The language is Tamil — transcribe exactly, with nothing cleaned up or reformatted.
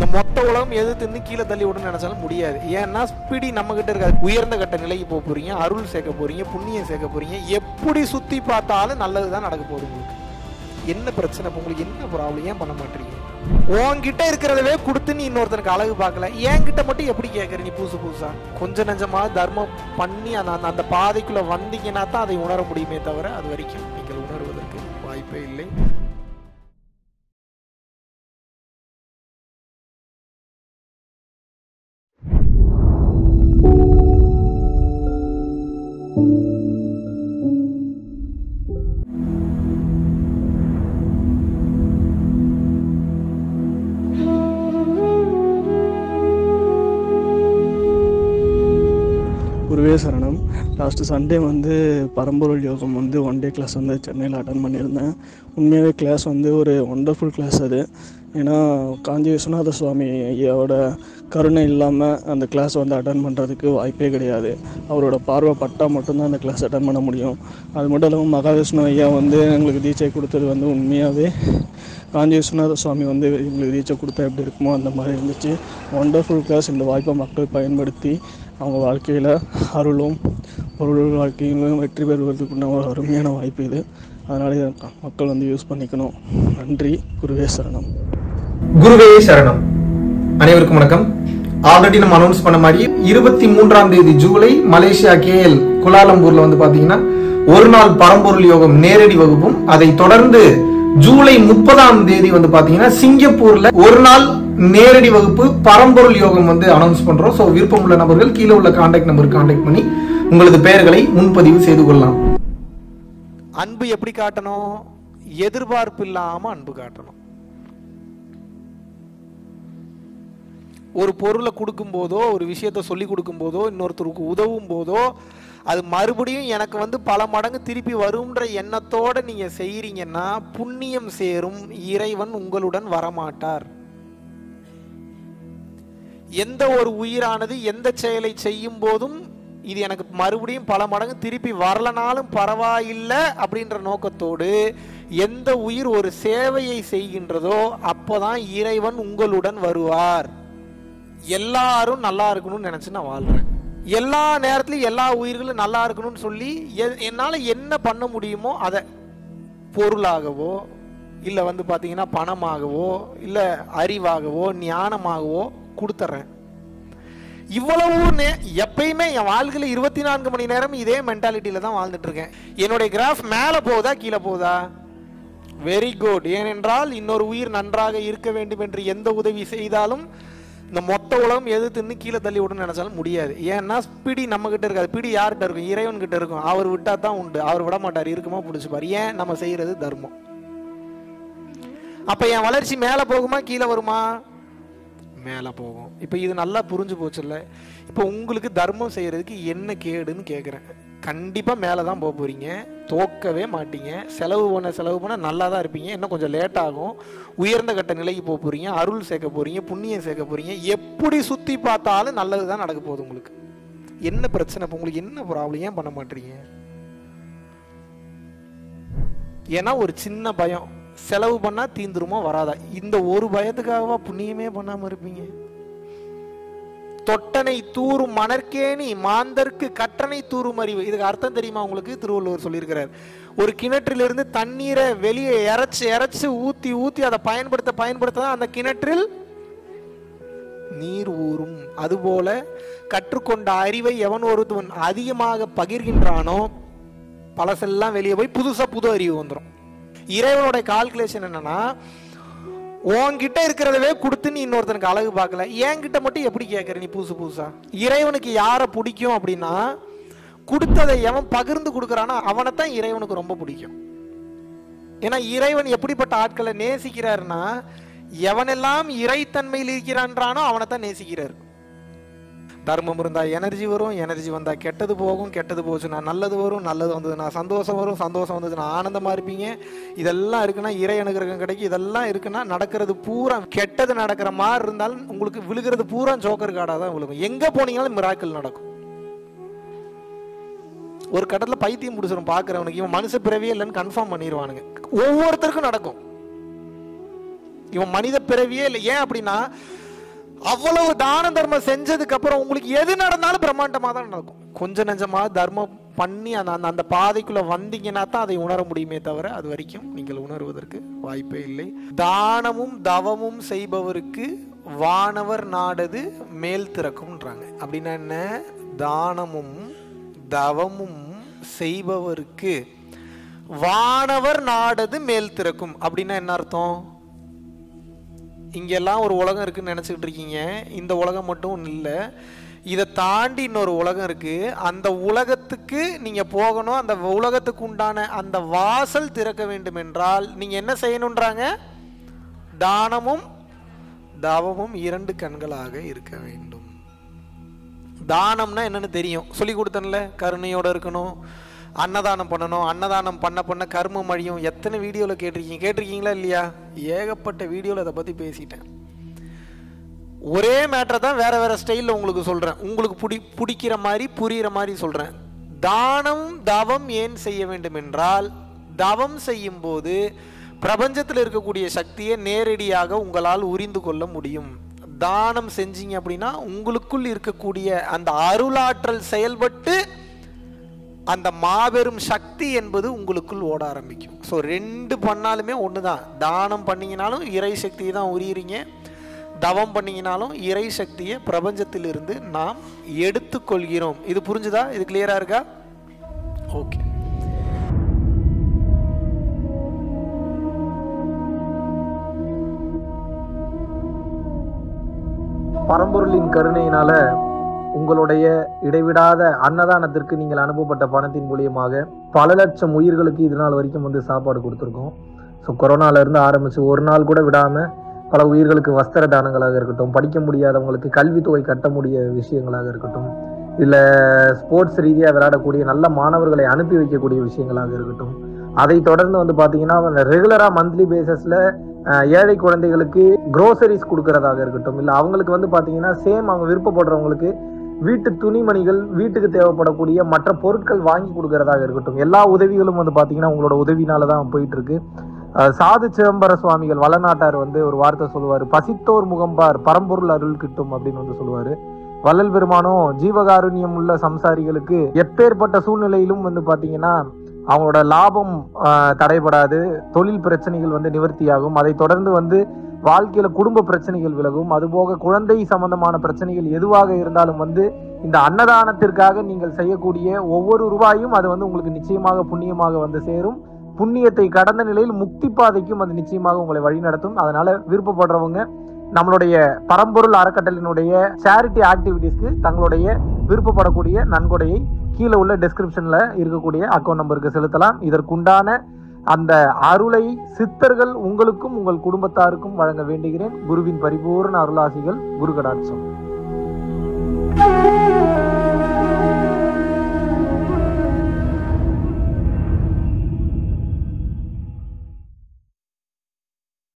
இந்த மொத்த உலகம் எது தின்னு கீழே தள்ளி விடணும்னு நினைச்சாலும் முடியாது. ஏன்னா ஸ்பீடி நம்ம கிட்ட இருக்காது. உயர்ந்த கட்ட நிலைக்கு போக போறீங்க, அருள் சேர்க்க போறீங்க, புண்ணியம் சேர்க்க போறீங்க. எப்படி சுத்தி பார்த்தாலும் நல்லதுதான் நடக்க போகுது. உங்களுக்கு என்ன பிரச்சனை? உங்களுக்கு என்ன ப்ராப்ளம்? ஏன் பண்ண மாட்டீங்க? உன்கிட்ட இருக்கிறதவே கொடுத்து நீ இன்னொருத்தனுக்கு அழகு பார்க்கல, என்கிட்ட மட்டும் எப்படி கேட்கற நீ புதுசு புதுசா? கொஞ்சம் நஞ்சமா தர்மம் பண்ணி அந்த அந்த பாதைக்குள்ள வந்தீங்கன்னா தான் அதை உணர முடியுமே தவிர அது வரைக்கும் நீங்கள் உணர்வதற்கு வாய்ப்பே இல்லை. குருவே சரணம். லாஸ்ட்டு சண்டே வந்து பரம்பொருள் யோகம் வந்து ஒன் டே கிளாஸ் வந்து சென்னையில் அட்டன் பண்ணியிருந்தேன். உண்மையாகவே கிளாஸ் வந்து ஒரு ஒண்டர்ஃபுல் கிளாஸ் அது. ஏன்னா காஞ்சி விஸ்வநாத சுவாமி ஐயாவோட கருணை இல்லாமல் அந்த கிளாஸ் வந்து அட்டன் பண்ணுறதுக்கு வாய்ப்பே கிடையாது. அவரோட பார்வை பட்டால் மட்டும்தான் அந்த கிளாஸ் அட்டன் பண்ண முடியும். அது மட்டும் இல்லாமல் மகாவிஷ்ணு ஐயா வந்து எங்களுக்கு தீட்சை கொடுத்தது வந்து உண்மையாகவே காஞ்சி விஸ்வநாத சுவாமி வந்து எங்களுக்கு தீட்சை கொடுத்தா எப்படி இருக்குமோ அந்த மாதிரி இருந்துச்சு. Wonderful class. இந்த வாய்ப்பை மக்கள் பயன்படுத்தி அவங்க வாழ்க்கையில் அருளும் பொருள் வாழ்க்கையிலும் வெற்றி பெறுவதற்குள்ள ஒரு அருமையான வாய்ப்பு இது. அதனால மக்கள் வந்து யூஸ் பண்ணிக்கணும். நன்றி. குருவே சரணம். குருவே சரணம். அனைவருக்கும் வணக்கம். ஆல்ரெடி நம்ம அனௌன்ஸ் பண்ண மாதிரி இருபத்தி மூன்றாம் தேதி ஜூலை மலேசியா கேஎல் குலாலம்பூர்ல வந்து பாத்தீங்கன்னா ஒரு நாள் பரம்பொருள் யோகம் நேரடி வகுப்பும், அதை தொடர்ந்து ஜூலை முப்பதாம் தேதி வந்து பாத்தீங்கன்னா சிங்கப்பூர்ல ஒரு நாள் நேரடி வகுப்பு பரம்பொருள் யோகம் வந்து அனௌன்ஸ் பண்றோம். சோ விருப்பம் உள்ள நபர்கள் கீழே உள்ள கான்டாக்ட் நம்பருக்கு கான்டாக்ட் பண்ணி உங்களது பெயர்களை முன்பதிவு செய்து கொள்ளலாம். அன்பு எப்படி காட்டணும்? எதிர்பார்ப்பு இல்லாம அன்பு காட்டணும். ஒரு பொருளை கொடுக்கும் போதோ, ஒரு விஷயத்த சொல்லி கொடுக்கும் போதோ, இன்னொருத்தருக்கு உதவும் போதோ, அது மறுபடியும் எனக்கு வந்து பல மடங்கு திருப்பி வரும்ன்ற எண்ணத்தோட நீங்க செய்யறீங்கன்னா புண்ணியம் சேரும். இறைவன் உங்களுடன் வரமாட்டார். எந்த ஒரு உயிரானது எந்த செயலை செய்யும் போதும் இது எனக்கு மறுபடியும் பல மடங்கு திருப்பி வரலனாலும் பரவாயில்லை அப்படின்ற நோக்கத்தோடு எந்த உயிர் ஒரு சேவையை செய்கின்றதோ அப்போதான் இறைவன் உங்களுடன் வருவார். எல்லாரும் நல்லா இருக்கணும்னு நினைச்சு நான் வாழ்றேன். எல்லா நேரத்திலும் எல்லா உயிர்களும் நல்லா இருக்கணும்னு சொல்லி என்னால என்ன பண்ண முடியுமோ அதை பொருளாகவோ இல்லை வந்து பார்த்தீங்கன்னா பணமாகவோ இல்லை அறிவாகவோ ஞானமாகவோ கொடுத்துட்றேன். இவ்வளவு எப்பயுமே என் வாழ்க்கையில் இருபத்தி நான்கு மணி நேரம் இதே மென்டாலிட்டியில தான் வாழ்ந்துட்டு இருக்கேன். என்னுடைய கிராஃப் மேலே போகுதா கீழே போகுதா? Very good. ஏனென்றால் இன்னொரு உயிர் நன்றாக இருக்க வேண்டும் என்று எந்த உதவி செய்தாலும் இந்த மொத்த உலகம் எது தின்னு கீழே தள்ளி விடணும்னு நினைச்சாலும் முடியாது. ஏன்னா ஸ்பீடி நம்ம கிட்ட இருக்காது. பிடி யார்கிட்ட இருக்கும்? இறைவன் கிட்ட இருக்கும். அவர் விட்டா தான் உண்டு. அவர் விட மாட்டார். இருக்குமா பிடிச்சிப்பார். ஏன்? நம்ம செய்யறது தர்மம். அப்ப என் வளர்ச்சி மேலே போகுமா கீழே வருமா? மேலே போகும். இப்போ இது நல்லா புரிஞ்சு போச்சுல்ல? இப்போ உங்களுக்கு தர்மம் செய்யறதுக்கு என்ன கேடுன்னு கேட்குறேன். கண்டிப்பாக மேலே தான் போக போறீங்க. தோக்கவே மாட்டீங்க. செலவு பண்ண செலவு பண்ண நல்லா தான் இருப்பீங்க. இன்னும் கொஞ்சம் லேட் ஆகும். உயர்ந்த கட்ட நிலைக்கு போக போறீங்க, அருள் சேர்க்க போறீங்க, புண்ணியம் சேர்க்க போறீங்க. எப்படி சுற்றி பார்த்தாலும் நல்லது தான் நடக்க போகுது. உங்களுக்கு என்ன பிரச்சனை? இப்போ உங்களுக்கு என்ன ப்ராப்ளம்? ஏன் பண்ண மாட்டீங்க? ஏன்னா ஒரு சின்ன பயம், செலவு பண்ணா தீந்துருமோ வராதா, இந்த ஒரு பயத்துக்காகவா புண்ணியமே பண்ணாம இருப்பீங்க? தொட்டனை தூரும் மணற்கேணி மாந்தர்க்கு கற்றனை தூரும் அறிவு. இதுக்கு அர்த்தம் தெரியுமா உங்களுக்கு? திருவள்ளுவர் சொல்லியிருக்கிறார். ஒரு கிணற்றிலிருந்து தண்ணீரை வெளியே இறைச்சு இறைச்சு ஊத்தி ஊத்தி அதை பயன்படுத்த பயன்படுத்த அந்த கிணற்றில் நீர் ஊறும். அதுபோல கற்றுக்கொண்ட அறிவை எவன் ஒருத்தவன் அதிகமாக பகிர்கின்றானோ பழசெல்லாம் வெளியே போய் புதுசா புது அறிவு வந்துடும். இறைவனோட கால்குலேஷன் என்னன்னா, உன்கிட்ட இருக்கிறதவே கொடுத்து நீ இன்னொருத்தனுக்கு அழகு பார்க்கல, என்கிட்ட மட்டும் எப்படி கேட்கற நீ புதுசு புதுசா? இறைவனுக்கு யாரை பிடிக்கும் அப்படின்னா, கொடுத்ததை எவன் பகிர்ந்து கொடுக்கறானோ அவனைத்தான் இறைவனுக்கு ரொம்ப பிடிக்கும். ஏன்னா இறைவன் எப்படிப்பட்ட ஆட்களை நேசிக்கிறாருன்னா, எவனெல்லாம் இறைத்தன்மையில் இருக்கிறான்றானோ அவனைத்தான் நேசிக்கிறார். தர்மம் இருந்தா எனர்ஜி வரும், எனர்ஜி வந்தா கெட்டது போகும், கெட்டது போச்சுன்னா நல்லது வரும், நல்லது வந்ததுன்னா சந்தோஷம் வரும், சந்தோஷம் வந்ததுன்னா ஆனந்தமா இருப்பீங்க. இதெல்லாம் இருக்குன்னா இறை அனுகிரகம் கிடைக்கும். இதெல்லாம் இருக்குன்னா நடக்கிறது பூரா கெட்டது நடக்கிற மாதிரி இருந்தாலும் உங்களுக்கு விழுகிறது பூரா ஜோக்கர் கார்டா தான் விழுகும். எங்க போனீங்கன்னாலும் மிராக்கிள் நடக்கும். ஒரு கட்டத்துல பைத்தியம் முடிச்சிடும் பாக்குறவனுக்கு, இவன் மனுஷ பிறவியே இல்லைன்னு கன்ஃபார்ம் பண்ணிடுவானுங்க. ஒவ்வொருத்தருக்கும் நடக்கும். இவன் மனித பிறவியே இல்லை. ஏன் அப்படின்னா, அவ்வளவு தான தர்மம் செஞ்சதுக்கு அப்புறம் உங்களுக்கு எது நடந்தாலும் பிரம்மாண்டமாக தான் நடக்கும். கொஞ்சம் நஞ்சமாக தர்மம் பண்ணி அந்த அந்த அந்த பாதைக்குள்ள வந்தீங்கன்னா தான் அதை உணர முடியுமே தவிர அது வரைக்கும் நீங்கள் உணர்வதற்கு வாய்ப்பே இல்லை. தானமும் தவமும் செய்பவருக்கு வானவர் நாடது மேல் திறக்கும்ன்றாங்க. அப்படின்னா என்ன? தானமும் தவமும் செய்பவருக்கு வானவர் நாடது மேல் திறக்கும் அப்படின்னா என்ன அர்த்தம்? இங்கெல்லாம் ஒரு உலகம் இருக்குன்னு நினச்சிக்கிட்டு இருக்கீங்க. இந்த உலகம் மட்டும் இல்லை, இதை தாண்டி இன்னொரு உலகம் இருக்குது. அந்த உலகத்துக்கு நீங்கள் போகணும். அந்த உலகத்துக்கு உண்டான அந்த வாசல் திறக்க வேண்டும் என்றால் நீங்கள் என்ன செய்யணுன்றாங்க? தானமும் தவமும் இரண்டு கண்களாக இருக்க வேண்டும். தானம்னா என்னன்னு தெரியும், சொல்லி கொடுத்தேன்ல. கருணையோடு இருக்கணும், அன்னதானம் பண்ணணும். அன்னதானம் பண்ண பண்ண கர்மம் அழியும். எத்தனை வீடியோவில் கேட்டிருக்கீங்க, கேட்டிருக்கீங்களா இல்லையா? ஏகப்பட்ட வீடியோவில் அதை பற்றி பேசிட்டேன். ஒரே மேட்டரை தான் வேறு வேறு ஸ்டைலில் உங்களுக்கு சொல்கிறேன். உங்களுக்கு பிடி பிடிக்கிற மாதிரி புரிகிற மாதிரி சொல்கிறேன். தானம் தவம் ஏன் செய்ய வேண்டும் என்றால், தவம் செய்யும்போது பிரபஞ்சத்தில் இருக்கக்கூடிய சக்தியை நேரடியாக உங்களால் உரிந்து கொள்ள முடியும். தானம் செஞ்சீங்க அப்படின்னா உங்களுக்குள் இருக்கக்கூடிய அந்த அருளாற்றல் செயல்பட்டு அந்த மாபெரும் சக்தி என்பது உங்களுக்குள் ஓட ஆரம்பிக்கும். ஸோ ரெண்டு பண்ணாலுமே ஒன்று தான். தானம் பண்ணிங்கனாலும் இறை சக்தியை தான் உரியிறீங்க, தவம் பண்ணிங்கனாலும் இறை சக்தியை பிரபஞ்சத்திலிருந்து நாம் எடுத்துக்கொள்கிறோம். இது புரிஞ்சுதா? இது கிளியராக இருக்கா? ஓகே. பரம்பொருளின் கருணையினால உங்களுடைய இடைவிடாத அன்னதானத்திற்கு நீங்கள் அனுப்பப்பட்ட பணத்தின் மூலியமாக பல லட்சம் உயிர்களுக்கு இது நாள் வரைக்கும் வந்து சாப்பாடு கொடுத்துருக்கோம். ஸோ கொரோனாலேருந்து ஆரம்பித்து ஒரு நாள் கூட விடாமல் பல உயிர்களுக்கு வஸ்திர தானங்களாக இருக்கட்டும், படிக்க முடியாதவங்களுக்கு கல்வித்தொகை கட்ட முடிய விஷயங்களாக இருக்கட்டும், இல்லை ஸ்போர்ட்ஸ் ரீதியாக விளையாடக்கூடிய நல்ல மாணவர்களை அனுப்பி வைக்கக்கூடிய விஷயங்களாக இருக்கட்டும், அதை தொடர்ந்து வந்து பார்த்தீங்கன்னா ரெகுலராக மந்த்லி பேசிஸில் ஏழை குழந்தைகளுக்கு க்ரோசரிஸ் கொடுக்கறதாக இருக்கட்டும், இல்லை அவங்களுக்கு வந்து பார்த்தீங்கன்னா சேம் அவங்க விருப்பப்படுறவங்களுக்கு வீட்டு துணிமணிகள், வீட்டுக்கு தேவைப்படக்கூடிய மற்ற பொருட்கள் வாங்கி கொடுக்கறதாக இருக்கட்டும், எல்லா உதவிகளும் வந்து பார்த்தீங்கன்னா உங்களோட உதவினால தான் போயிட்டு இருக்கு. சாது சிதம்பர சுவாமிகள் வளநாட்டார் வந்து ஒரு வார்த்தை சொல்லுவார், பசித்தோர் முகம்பார் பரம்பொருள் அருள் கிட்டும் அப்படின்னு வந்து சொல்லுவார். வள்ளல் பெருமானும் ஜீவகாருண்யம் உள்ள சம்சாரிகளுக்கு எப்பேற்பட்ட சூழ்நிலையிலும் வந்து பார்த்தீங்கன்னா அவங்களோட லாபம் தடைபடாது, தொழில் பிரச்சனைகள் வந்து நிவர்த்தியாகும், அதை தொடர்ந்து வந்து வாழ்க்கையில குடும்ப பிரச்சனைகள் விலகும், அதுபோக குழந்தை சம்பந்தமான பிரச்சனைகள் எதுவாக இருந்தாலும் வந்து இந்த அன்னதானத்திற்காக நீங்கள் செய்யக்கூடிய ஒவ்வொரு ரூபாயும் அது வந்து உங்களுக்கு நிச்சயமாக புண்ணியமாக வந்து சேரும். புண்ணியத்தை கடந்த நிலையில் முக்தி பாதைக்கும் அது நிச்சயமாக உங்களை வழிநடத்தும். அதனால விருப்பப்படுறவங்க நம்மளுடைய பரம்பொருள் அறக்கட்டளையினுடைய சேரிட்டி ஆக்டிவிட்டீஸ்க்கு தங்களுடைய விருப்பப்படக்கூடிய நன்கொடையை கீழே உள்ள டெஸ்கிரிப்ஷன்ல இருக்கக்கூடிய அக்கௌண்ட் நம்பருக்கு செலுத்தலாம். இதற்குண்டான அந்த அருளை சித்தர்கள் உங்களுக்கும் உங்கள் குடும்பத்தாருக்கும் வழங்க வேண்டுகிறேன். குருவின் பரிபூர்ண அருளாசிகள். குரு கடாட்சம்.